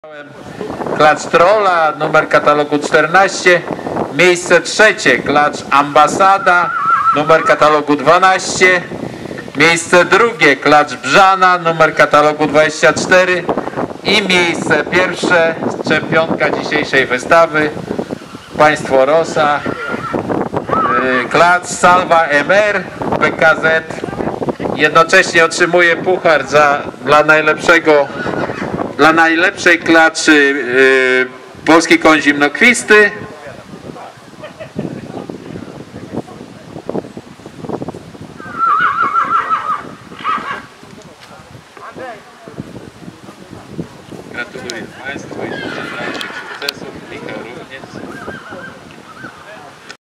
Klacz Trolla, numer katalogu 14. Miejsce trzecie, klacz Ambasada, numer katalogu 12. Miejsce drugie, klacz Brzana, numer katalogu 24. I miejsce pierwsze, czempionka dzisiejszej wystawy, państwo Rosa, klacz Salva MR, PKZ. Jednocześnie otrzymuje puchar dla najlepszej klaczy polski koń zimnokwisty.